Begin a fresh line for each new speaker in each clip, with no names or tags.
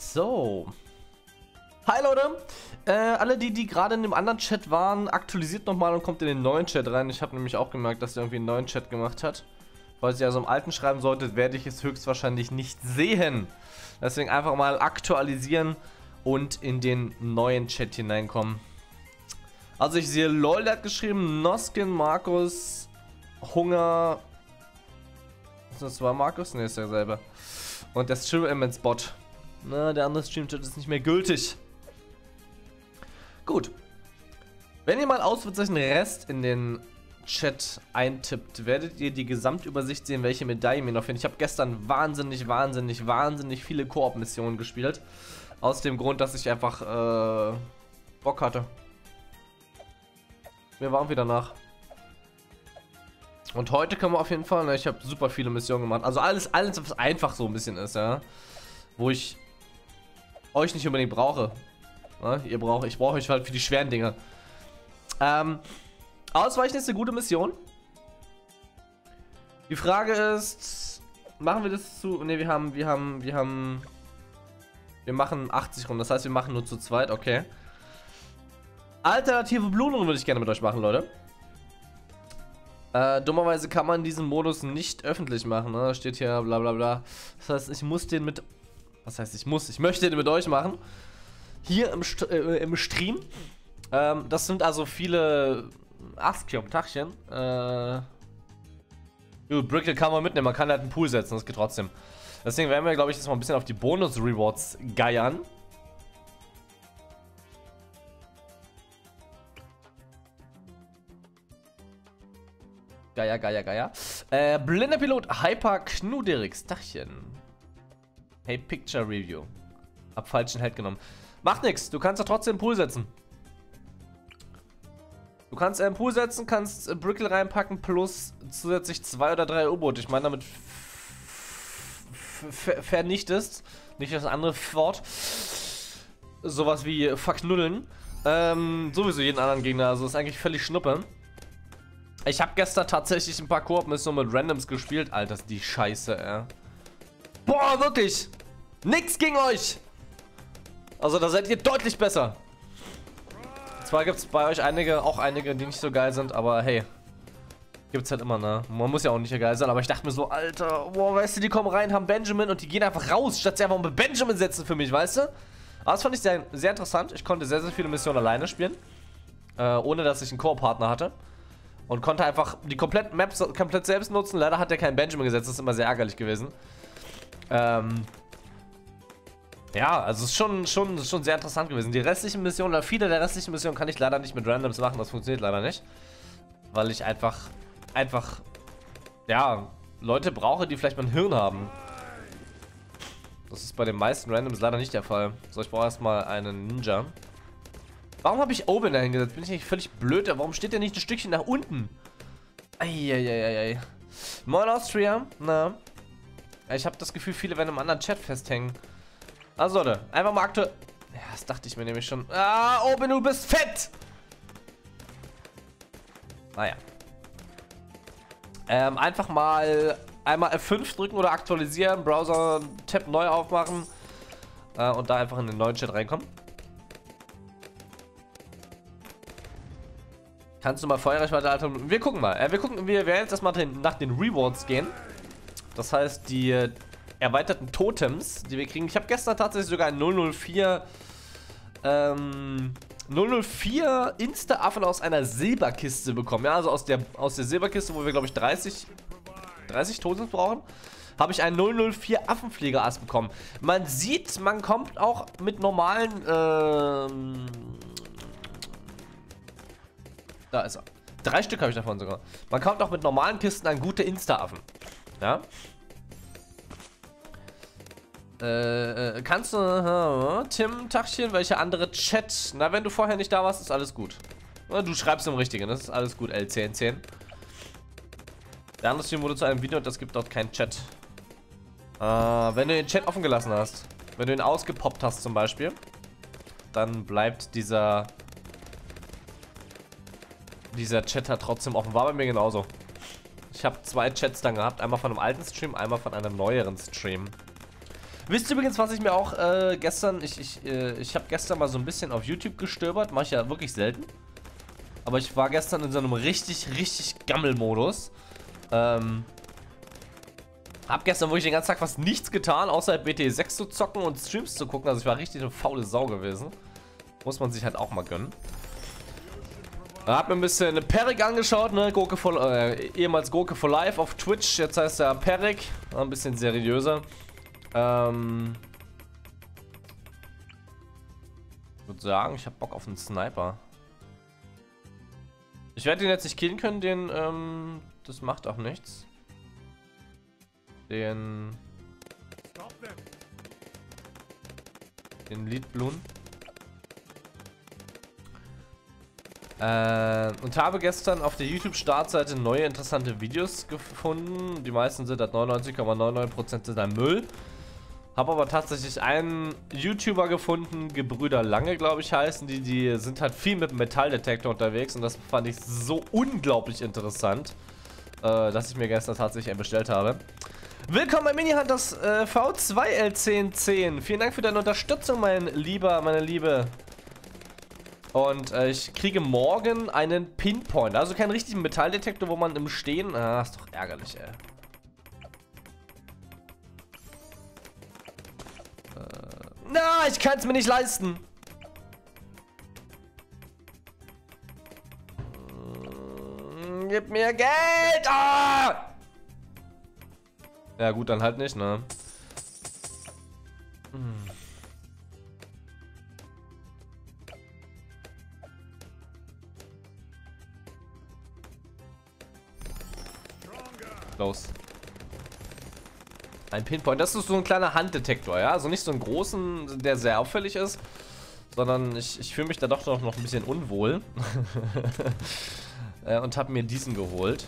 So. Hi Leute. Alle die gerade in dem anderen Chat waren, aktualisiert nochmal und kommt in den neuen Chat rein. Ich habe nämlich auch gemerkt, dass ihr irgendwie einen neuen Chat gemacht hat. Falls ihr also im alten schreiben solltet, werde ich es höchstwahrscheinlich nicht sehen. Deswegen einfach mal aktualisieren und in den neuen Chat hineinkommen. Also ich sehe LOL, der hat geschrieben, Noskin, Markus, Hunger. Das war Markus? Ne, ist derselbe. Und der Stream-Bot. Na, der andere Stream-Chat ist nicht mehr gültig. Gut. Wenn ihr mal Ausrufezeichen Rest in den Chat eintippt, werdet ihr die Gesamtübersicht sehen, welche Medaillen mir noch fehlen. Ich habe gestern wahnsinnig viele Koop-Missionen gespielt. Aus dem Grund, dass ich einfach Bock hatte. Mir war wieder nach. Und heute können wir auf jeden Fall, ich habe super viele Missionen gemacht. Also alles, was einfach so ein bisschen ist, ja. Wo ich euch nicht unbedingt brauche. Ja, ich brauche euch halt für die schweren Dinge. Ausweichen ist eine gute Mission. Die Frage ist, machen wir das zu... Ne, wir machen 80 rum, das heißt, wir machen nur zu zweit, okay. Alternative Belohnung würde ich gerne mit euch machen, Leute. Dummerweise kann man diesen Modus nicht öffentlich machen, ne? Da steht hier bla bla bla. Das heißt, ich muss den mit... Was heißt ich muss? Ich möchte den mit euch machen. Hier im Stream. Das sind also viele Tachchen. Brickle kann man mitnehmen, man kann halt einen Pool setzen, das geht trotzdem. Deswegen werden wir, glaube ich, jetzt mal ein bisschen auf die Bonus-Rewards geiern. Geier. Blinder Pilot, Hyper Knuderix, Dachchen. Hey, Picture Review. Hab falschen Held genommen. Macht nix, du kannst doch trotzdem einen Pool setzen. Du kannst einen Pool setzen, kannst Brickle reinpacken plus zusätzlich 2 oder 3 U-Boote. Ich meine damit vernichtest. Nicht das andere Wort. Sowas wie verknuddeln. Sowieso jeden anderen Gegner, also ist eigentlich völlig Schnuppe. Ich habe gestern tatsächlich ein paar Koop-Missionen mit Randoms gespielt. Alter, ist die Scheiße, ey. Boah, wirklich. Nix gegen euch. Also, da seid ihr deutlich besser. Zwar gibt es bei euch auch einige, die nicht so geil sind, aber hey. Gibt's halt immer, ne? Man muss ja auch nicht geil sein, aber ich dachte mir so, Alter, boah, weißt du, die kommen rein, haben Benjamin und die gehen einfach raus, statt sie einfach mit Benjamin setzen für mich, weißt du? Aber das fand ich sehr, sehr interessant. Ich konnte sehr viele Missionen alleine spielen. Ohne dass ich einen Koop-Partner hatte. Und konnte einfach die kompletten Maps komplett selbst nutzen. Leider hat er keinen Benjamin gesetzt, das ist immer sehr ärgerlich gewesen. Ja, also es ist schon sehr interessant gewesen. Die restlichen Missionen, oder viele der restlichen Missionen kann ich leider nicht mit Randoms machen, das funktioniert leider nicht. Weil ich einfach, ja, Leute brauche, die vielleicht mal ein Hirn haben. Das ist bei den meisten Randoms leider nicht der Fall. So, ich brauche erstmal einen Ninja. Warum habe ich Oben da hingesetzt? Bin ich nicht völlig blöd? Warum steht der nicht ein Stückchen nach unten? Eieieiei. Moin Austria. Na. Ich habe das Gefühl, viele werden im anderen Chat festhängen. Also Leute, einfach mal aktuell... Ja, das dachte ich mir nämlich schon. Ah, Oben, du bist fett! Naja. Einfach mal einmal F5 drücken oder aktualisieren, Browser-Tab neu aufmachen und da einfach in den neuen Chat reinkommen. Kannst du mal Feuerreichweite alter? Wir gucken mal. Wir werden jetzt erstmal nach den Rewards gehen. Das heißt, die erweiterten Totems, die wir kriegen. Ich habe gestern tatsächlich sogar ein 004 Insta-Affen aus einer Silberkiste bekommen. Ja, also aus der Silberkiste, wo wir, glaube ich, 30 Totems brauchen, habe ich einen 004 Affenpfleger-Ass bekommen. Man sieht, man kommt auch mit normalen, da ist er. 3 Stück habe ich davon sogar. Man kommt auch mit normalen Kisten an gute Insta-Affen. Ja. Kannst du, Tim, Tachchen, welche andere Chat? Na, wenn du vorher nicht da warst, ist alles gut. Du schreibst im Richtigen, das ist alles gut, L1010. Der andere Stream wurde zu einem Video und das gibt dort keinen Chat. Wenn du den Chat offen gelassen hast, wenn du ihn ausgepoppt hast zum Beispiel, dann bleibt dieser Chat hat trotzdem offen. War bei mir genauso. Ich habe 2 Chats dann gehabt, einmal von einem alten Stream, einmal von einem neueren Stream. Wisst ihr übrigens, was ich mir auch gestern, ich habe gestern mal so ein bisschen auf YouTube gestöbert, mache ich ja wirklich selten. Aber ich war gestern in so einem richtig Gammel-Modus. Hab gestern wirklich den ganzen Tag fast nichts getan, außer BT 6 zu zocken und Streams zu gucken. Also ich war richtig eine faule Sau gewesen. Muss man sich halt auch mal gönnen. Hab mir ein bisschen Perik angeschaut, ne? Gurke ehemals Gurke for Life auf Twitch. Jetzt heißt er Perik. Ein bisschen seriöser. Ich würde sagen, ich habe Bock auf einen Sniper. Ich werde den jetzt nicht killen können, den, das macht auch nichts. Den Lead Bloom. Und habe gestern auf der YouTube-Startseite neue interessante Videos gefunden. Die meisten sind halt 99,99% sind ein Müll. Habe aber tatsächlich einen YouTuber gefunden, Gebrüder Lange, glaube ich, heißen die. Die sind halt viel mit dem Metalldetektor unterwegs und das fand ich so unglaublich interessant, dass ich mir gestern tatsächlich einen bestellt habe. Willkommen bei Minihunters V2L1010. Vielen Dank für deine Unterstützung, mein Lieber, meine Liebe. Und ich kriege morgen einen Pinpoint. Also keinen richtigen Metalldetektor, wo man im Stehen... Ah, ist doch ärgerlich, ey. Na, ich kann es mir nicht leisten. Gib mir Geld! Ah! Ja gut, dann halt nicht, ne? Los. Ein Pinpoint. Das ist so ein kleiner Handdetektor, ja? Also nicht so einen großen, der sehr auffällig ist, sondern ich fühle mich da doch noch ein bisschen unwohl. Und habe mir diesen geholt.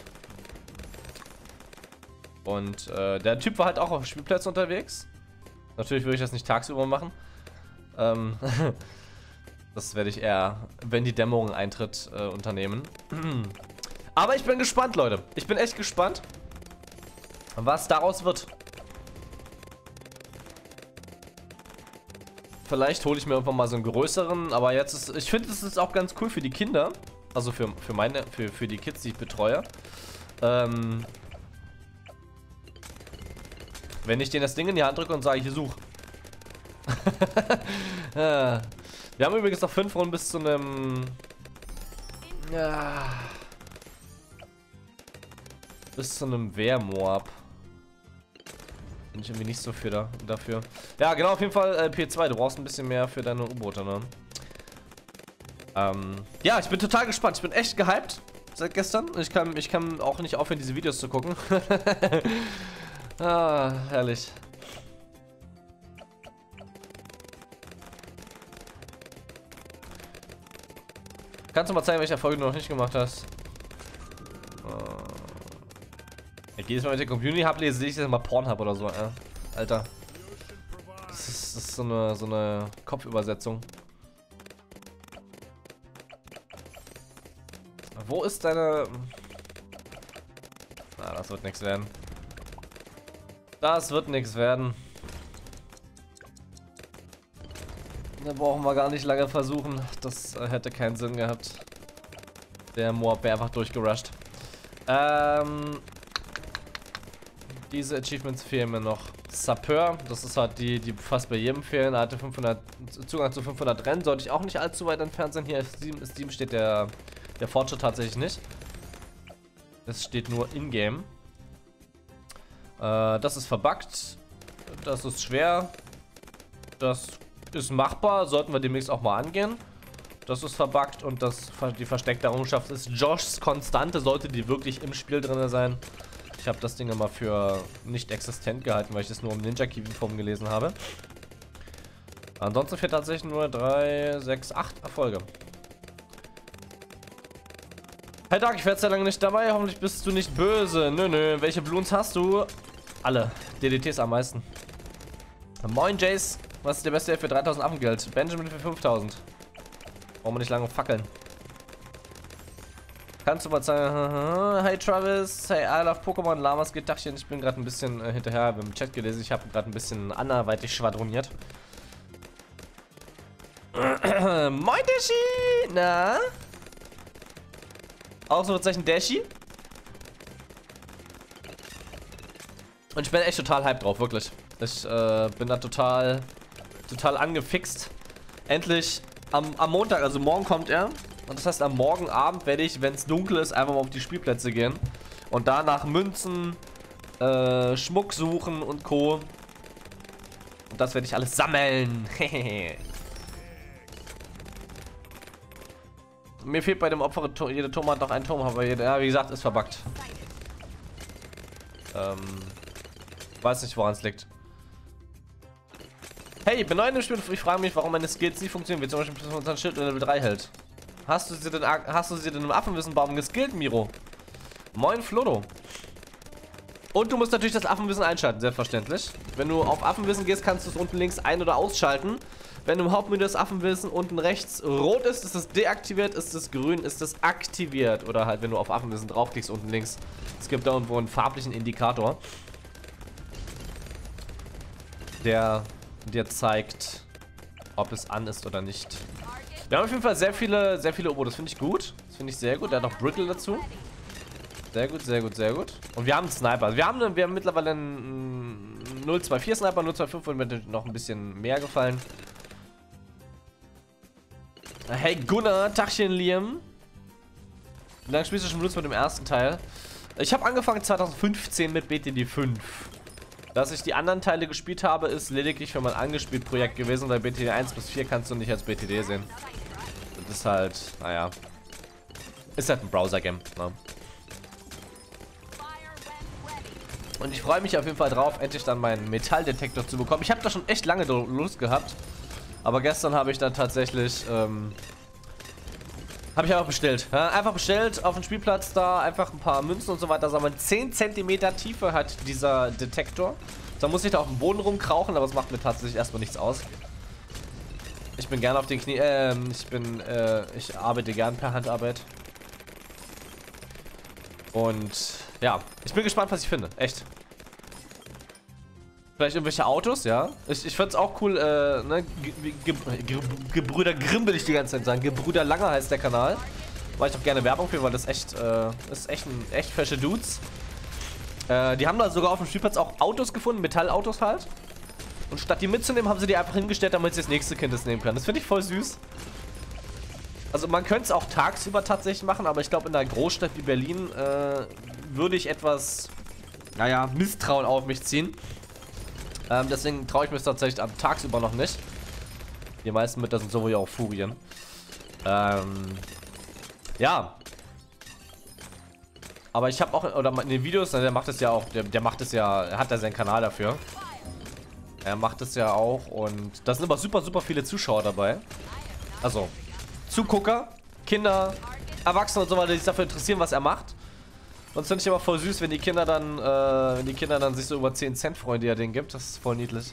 Und der Typ war halt auch auf Spielplätzen unterwegs. Natürlich würde ich das nicht tagsüber machen. Das werde ich eher, wenn die Dämmerung eintritt, unternehmen. Aber ich bin gespannt, Leute. Ich bin echt gespannt, was daraus wird. Vielleicht hole ich mir irgendwann mal so einen größeren, aber jetzt ist, ich finde, es ist auch ganz cool für die Kinder. Also für die Kids, die ich betreue. Wenn ich denen das Ding in die Hand drücke und sage, hier such. Wir haben übrigens noch 5 Runden bis zu einem... Ja, bis zu einem Wehrmoab. Bin ich irgendwie nicht so für dafür. Ja, genau, auf jeden Fall P2. Du brauchst ein bisschen mehr für deine U-Boote, ne? Ja, ich bin total gespannt. Ich bin echt gehypt seit gestern. Ich kann auch nicht aufhören, diese Videos zu gucken. Ah, herrlich. Kannst du mal zeigen, welche Folge du noch nicht gemacht hast? Jedes Mal, wenn ich den Community Hub lese, sehe ich das mal Pornhub oder so, Alter. Das ist so eine Kopfübersetzung. Wo ist deine... Na, das wird nichts werden. Das wird nichts werden. Da brauchen wir gar nicht lange versuchen. Das hätte keinen Sinn gehabt. Der Moab wäre einfach durchgerusht. Diese Achievements fehlen mir noch. Sapeur, das ist halt die fast bei jedem fehlen. Er hatte Zugang zu 500 Rennen, sollte ich auch nicht allzu weit entfernt sein. Hier in Steam steht der Fortschritt tatsächlich nicht. Es steht nur in-game. Das ist verbuggt. Das ist schwer. Das ist machbar, sollten wir demnächst auch mal angehen. Das ist verbuggt und die versteckte Errungenschaft ist Joshs Konstante, sollte die wirklich im Spiel drin sein. Ich habe das Ding immer für nicht existent gehalten, weil ich es nur im Ninja Kiwi Form gelesen habe. Ansonsten fehlt tatsächlich nur 3, 6, 8 Erfolge. Hey Dark, ich werde sehr lange nicht dabei, hoffentlich bist du nicht böse. Nö, welche Bloons hast du? Alle. DDTs am meisten. Moin Jace, was ist der beste für 3000 Affengeld? Benjamin für 5000. Brauchen wir nicht lange fackeln. Kannst du mal sagen, hey Travis, hey I love Pokémon, Lamas geht Dachchen. Ich bin gerade ein bisschen hinterher, wir haben im Chat gelesen, ich habe gerade ein bisschen anderweitig schwadroniert. Moin Dashi! Na? Ausrufezeichen Dashi? Und ich bin echt total hyped drauf, wirklich. Ich bin da total angefixt. Endlich am Montag, also morgen kommt er. Und das heißt, am Morgenabend werde ich, wenn es dunkel ist, einfach mal auf die Spielplätze gehen. Und da nach Münzen, Schmuck suchen und Co. Und das werde ich alles sammeln. Mir fehlt bei dem Opfer, jeder Turm hat noch einen Turm, aber jeder, ja, wie gesagt, ist verbuggt. Weiß nicht, woran es liegt. Hey, ich bin neu in dem Spiel und ich frage mich, warum meine Skills nicht funktionieren, wie zum Beispiel plus 25 Schild oder Level 3 hält. Hast du sie denn im Affenwissenbaum geskillt, Miro? Moin, Flodo. Und du musst natürlich das Affenwissen einschalten, selbstverständlich. Wenn du auf Affenwissen gehst, kannst du es unten links ein- oder ausschalten. Wenn im Hauptmenü das Affenwissen unten rechts rot ist, ist es deaktiviert, ist es grün, ist es aktiviert. Oder halt, wenn du auf Affenwissen draufklickst, unten links. Es gibt da irgendwo einen farblichen Indikator, der dir zeigt, ob es an ist oder nicht. Wir haben auf jeden Fall sehr viele Obo, das finde ich gut. Das finde ich sehr gut. Der hat noch Brittle dazu. Sehr gut, sehr gut, sehr gut. Und wir haben einen Sniper. Wir haben mittlerweile einen 024 Sniper, 025 würde mir noch ein bisschen mehr gefallen. Hey Gunnar, Tachchen Liam. Wie lange spielst du schon benutzt mit dem ersten Teil? Ich habe angefangen 2015 mit BTD 5. Dass ich die anderen Teile gespielt habe, ist lediglich für mein angespielt Projekt gewesen, weil BTD 1 bis 4 kannst du nicht als BTD sehen. Das ist halt, naja. Ist halt ein Browser-Game, ne? Und ich freue mich auf jeden Fall drauf, endlich dann meinen Metalldetektor zu bekommen. Ich habe da schon echt lange Lust gehabt. Aber gestern habe ich dann tatsächlich, habe ich einfach bestellt. Ja, einfach bestellt auf dem Spielplatz da, einfach ein paar Münzen und so weiter sammeln. 10 cm Tiefe hat dieser Detektor. Da muss ich da auf dem Boden rumkrauchen, aber es macht mir tatsächlich erstmal nichts aus. Ich bin gerne auf den Knie, ich arbeite gern per Handarbeit. Und ja, ich bin gespannt, was ich finde. Echt. Vielleicht irgendwelche Autos, ja. Ich find's es auch cool, ne? Gebrüder Grimm will ich die ganze Zeit sagen. Gebrüder Langer heißt der Kanal. Mache ich doch gerne Werbung für, weil das echt, echt fesche Dudes. Die haben da sogar auf dem Spielplatz auch Autos gefunden, Metallautos halt. Und statt die mitzunehmen, haben sie die einfach hingestellt, damit sie das nächste Kind das nehmen kann. Das finde ich voll süß. Also man könnte es auch tagsüber tatsächlich machen, aber ich glaube in einer Großstadt wie Berlin würde ich etwas, naja, Misstrauen auf mich ziehen. Deswegen traue ich mich tatsächlich tagsüber noch nicht. Die meisten Mütter sind sowieso auch Furien. Ja. Aber ich habe auch, oder in den Videos, der macht es ja auch, der macht es ja, er hat ja seinen Kanal dafür. Er macht es ja auch und da sind aber super viele Zuschauer dabei. Also, Zugucker, Kinder, Erwachsene und so weiter, die sich dafür interessieren, was er macht. Und das finde ich immer voll süß, wenn die Kinder dann, sich so über 10 Cent freuen, die er denen gibt. Das ist voll niedlich.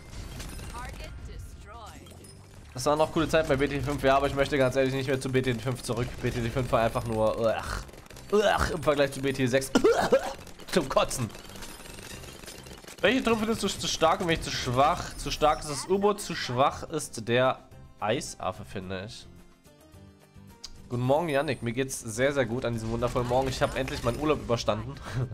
Das waren noch coole Zeiten bei BTD 5, ja, aber ich möchte ganz ehrlich nicht mehr zu BTD 5 zurück. BTD 5 war einfach nur im Vergleich zu BTD 6 zum Kotzen. Welche Truppe findest du zu stark und welche zu schwach? Zu stark ist das U-Boot, zu schwach ist der Eisaffe, finde ich. Guten Morgen, Yannick. Mir geht's sehr gut an diesem wundervollen Morgen. Ich habe endlich meinen Urlaub überstanden.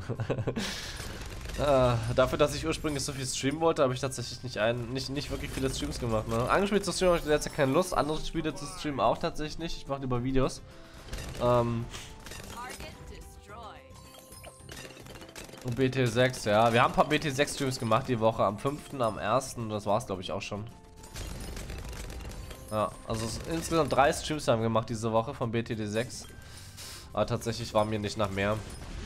Dafür, dass ich ursprünglich so viel streamen wollte, habe ich tatsächlich nicht wirklich viele Streams gemacht. Ne? Angespielt zu streamen habe ich derzeit keine Lust. Andere Spiele zu streamen auch tatsächlich nicht. Ich mache lieber Videos. Und BT6, ja. Wir haben ein paar BT6 Streams gemacht die Woche. Am 5., am 1. Das war es, glaube ich, auch schon. Ja, also insgesamt 3 Streams haben wir gemacht diese Woche von BTD 6. Aber tatsächlich war mir nicht nach mehr.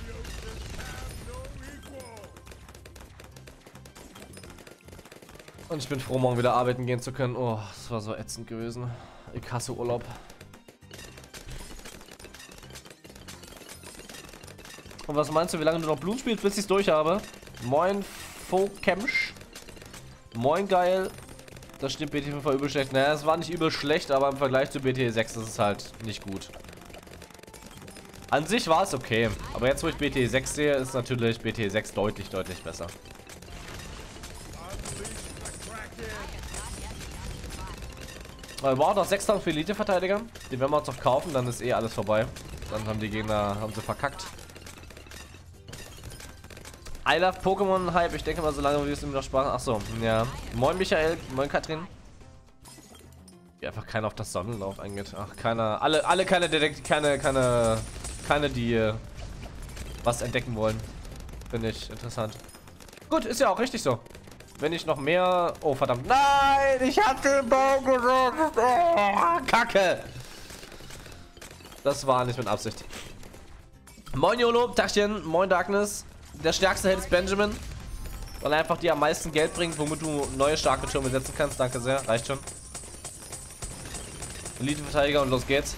Und ich bin froh, morgen wieder arbeiten gehen zu können. Oh, das war so ätzend gewesen. Ich hasse Urlaub. Und was meinst du, wie lange du noch Blut spielst, bis ich es durch habe? Moin, Fokemsch. Moin, geil. Das stimmt, BT 5 war übel schlecht. Naja, es war nicht übel schlecht, aber im Vergleich zu BT 6 ist es halt nicht gut. An sich war es okay. Aber jetzt, wo ich BTE 6 sehe, ist natürlich BTE 6 deutlich, deutlich besser. Wir brauchen noch 6.000 für Elite-Verteidiger. Die werden wir uns noch kaufen, dann ist eh alles vorbei. Dann haben die Gegner, haben sie verkackt. I love Pokémon-Hype. Ich denke mal, solange wir es immer noch Spaß. Achso, ja. Moin Michael, moin Katrin. Ja, einfach keiner auf das Sonnenlauf eingeht. Ach, keiner. Alle keine keine, die was entdecken wollen. Finde ich interessant. Gut, ist ja auch richtig so. Wenn ich noch mehr... Oh, verdammt. Nein, ich hab den Baum gedrückt. Oh, Kacke. Das war nicht mit Absicht. Moin YOLO, Tachchen. Moin Darkness. Der stärkste Held ist Benjamin. Weil er einfach dir am meisten Geld bringt, womit du neue starke Türme setzen kannst. Danke sehr. Reicht schon. Elite-Verteidiger und los geht's.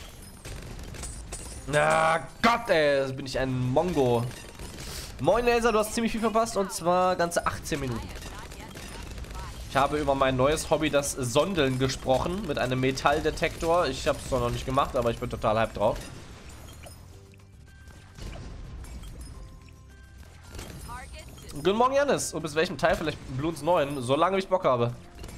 Na Gott, ey. Jetzt bin ich ein Mongo. Moin Laser, du hast ziemlich viel verpasst. Und zwar ganze 18 Minuten. Ich habe über mein neues Hobby, das Sondeln, gesprochen. Mit einem Metalldetektor. Ich habe es zwar noch nicht gemacht, aber ich bin total hyped drauf. Guten Morgen, Janis. Und bis welchem Teil? Vielleicht Bloons 9. Solange ich Bock habe.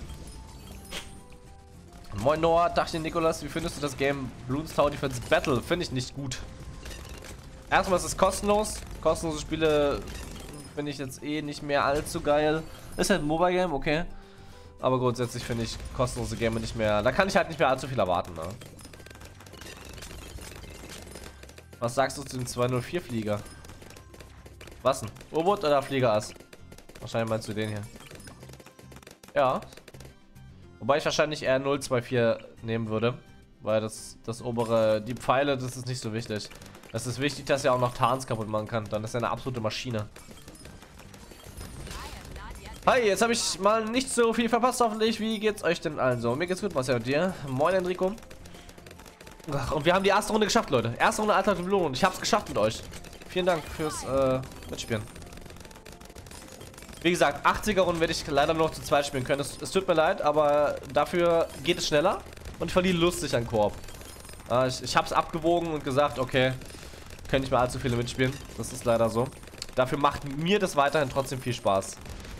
Moin Noah, Dachchen Nikolas. Wie findest du das Game Bloons Tower Defense Battle? Finde ich nicht gut. Erstmal ist es kostenlos. Kostenlose Spiele finde ich jetzt eh nicht mehr allzu geil. Ist halt ein Mobile Game, okay. Aber grundsätzlich finde ich kostenlose Game nicht mehr. Da kann ich halt nicht mehr allzu viel erwarten, ne? Was sagst du zu dem 204 Flieger? Was denn? U-Boot oder Fliegerass? Wahrscheinlich meinst du den hier. Ja. Wobei ich wahrscheinlich eher 024 nehmen würde. Weil das obere, die Pfeile, das ist nicht so wichtig. Es ist wichtig, dass er auch noch Tarns kaputt machen kann. Dann ist er eine absolute Maschine. Hi, jetzt habe ich mal nicht so viel verpasst, hoffentlich. Wie geht's euch denn allen so? Mir geht's gut, Marcel und dir. Moin, Enrico. Ach, und wir haben die erste Runde geschafft, Leute. Erste Runde Alternative Belohnung. Ich habe es geschafft mit euch. Vielen Dank fürs Mitspielen. Wie gesagt, 80er Runden werde ich leider nur noch zu zweit spielen können. Es tut mir leid, aber dafür geht es schneller und ich verliere lustig an Koop. Ich habe es abgewogen und gesagt, okay, können nicht mehr allzu viele mitspielen. Das ist leider so. Dafür macht mir das weiterhin trotzdem viel Spaß.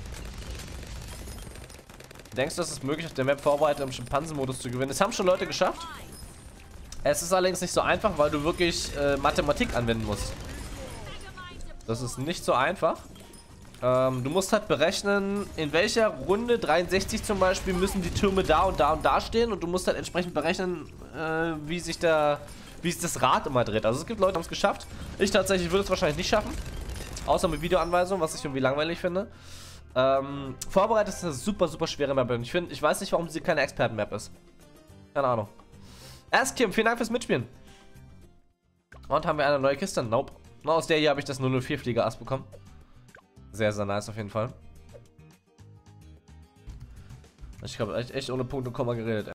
Denkst du, es ist möglich, auf der Map Vorbereitung im Schimpansenmodus zu gewinnen? Es haben schon Leute geschafft. Es ist allerdings nicht so einfach, weil du wirklich Mathematik anwenden musst. Das ist nicht so einfach. Du musst halt berechnen, in welcher Runde 63 zum Beispiel müssen die Türme da und da und da stehen. Und du musst halt entsprechend berechnen, wie sich das Rad immer dreht. Also es gibt Leute, die haben es geschafft. Ich tatsächlich würde es wahrscheinlich nicht schaffen. Außer mit Videoanweisungen, was ich irgendwie langweilig finde. Vorbereitet ist eine super, super schwere Map. Und ich weiß nicht, warum sie keine Experten-Map ist. Keine Ahnung. Kim, vielen Dank fürs Mitspielen. Und haben wir eine neue Kiste? Nope. Nur aus der hier habe ich das 004 Flieger-Ass bekommen. Sehr, sehr nice auf jeden Fall. Ich habe echt ohne Punkt und Komma geredet.